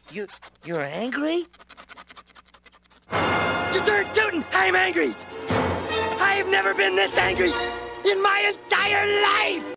You're angry? You turned tootin'! I'm angry! I've never been this angry in my entire life!